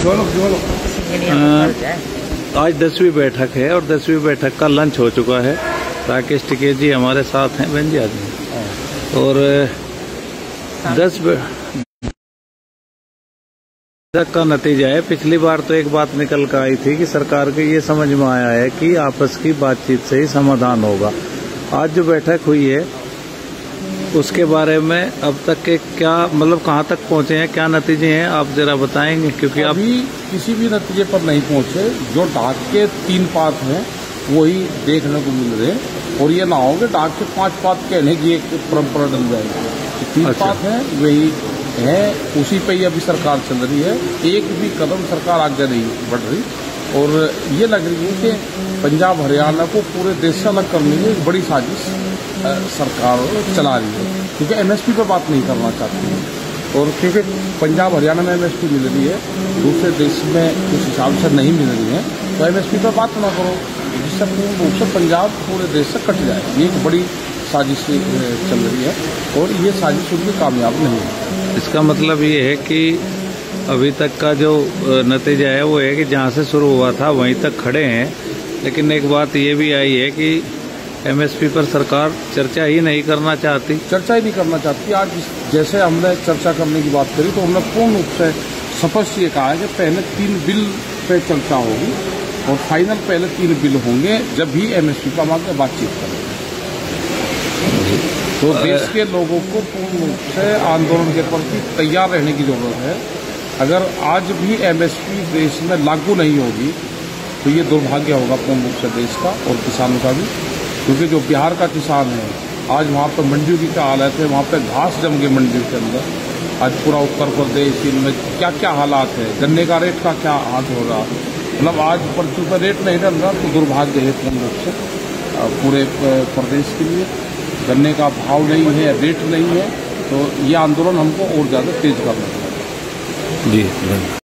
आज 10वीं बैठक है और 10वीं बैठक का लंच हो चुका है। राकेश टिकेत जी हमारे साथ हैं, बहन जी आदमी। और 10 का नतीजा है। पिछली बार तो एक बात निकल कर आई थी कि सरकार को ये समझ में आया है कि आपस की बातचीत से ही समाधान होगा। आज जो बैठक हुई है उसके बारे में अब तक के क्या मतलब कहाँ तक पहुँचे हैं, क्या नतीजे हैं, आप जरा बताएंगे? क्योंकि अभी किसी भी नतीजे पर नहीं पहुँचे। जो डाक के 3 पात हैं वही देखने को मिल रहे हैं और ये ना हो कि डाक के 5 पात कहने की एक परंपरा डल जाएगी। 3 पात हैं वही है, उसी पे ही अभी सरकार चल रही है। एक भी कदम सरकार आगे नहीं बढ़ रही और ये लग रही है कि पंजाब हरियाणा को पूरे देश से अलग करने की एक बड़ी साजिश सरकार चला रही है, क्योंकि एमएसपी पर बात नहीं करना चाहती है। और क्योंकि पंजाब हरियाणा में एमएसपी मिल रही है, दूसरे देश में उस हिसाब से नहीं मिल रही है, तो एमएसपी पर बात ना करो, जिससे पूर्ण रूप से पंजाब पूरे देश से कट जाए। ये एक बड़ी साजिश चल रही है और ये साजिश उनकी कामयाब नहीं है। इसका मतलब ये है कि अभी तक का जो नतीजा है वो है कि जहाँ से शुरू हुआ था वहीं तक खड़े हैं। लेकिन एक बात ये भी आई है कि एमएसपी पर सरकार चर्चा ही नहीं करना चाहती। चर्चा ही नहीं करना चाहती। आज जैसे हमने चर्चा करने की बात करी तो हमने पूर्ण रूप से स्पष्ट ये कहा है कि पहले 3 बिल पे चर्चा होगी और फाइनल पहले 3 बिल होंगे, जब भी एमएसपी पर हम आगे बातचीत करेंगे। तो देश के लोगों को पूर्ण रूप से आंदोलन के प्रति तैयार रहने की जरूरत है। अगर आज भी एमएसपी देश में लागू नहीं होगी तो ये दुर्भाग्य होगा पूर्ण रूप से देश का और किसानों का भी। क्योंकि जो बिहार का किसान है, आज वहाँ पर मंडियों की क्या हालत है, वहाँ पे घास जम गई मंडियों के अंदर। आज पूरा उत्तर प्रदेश इनमें क्या क्या हालात है, गन्ने का रेट का क्या हाल हो रहा, मतलब आज पर्ची पर रेट नहीं डल रहा, तो दुर्भाग्य है पूर्ण रूप से पूरे प्रदेश के लिए। गन्ने का भाव नहीं है, रेट नहीं है, तो ये आंदोलन हमको और ज़्यादा तेज करना चाहिए। जी।